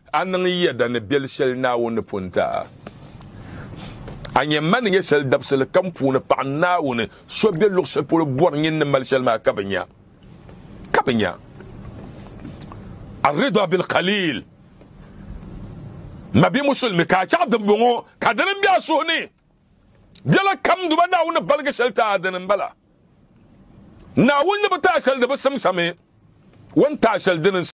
anang yada ne bel shel naawuni punta anye man nge shel dabsel kampuna pa naawuni so bel lu shel pour bor ngin mal shel ma kabanya الرضا بالقليل ما بيمسلم كاچا دبونو كادن بيا سوني بلا كم دوبا ناون بلغ شلتا ادن بلا ناون بتا شل دب سمسمي وانت شل دن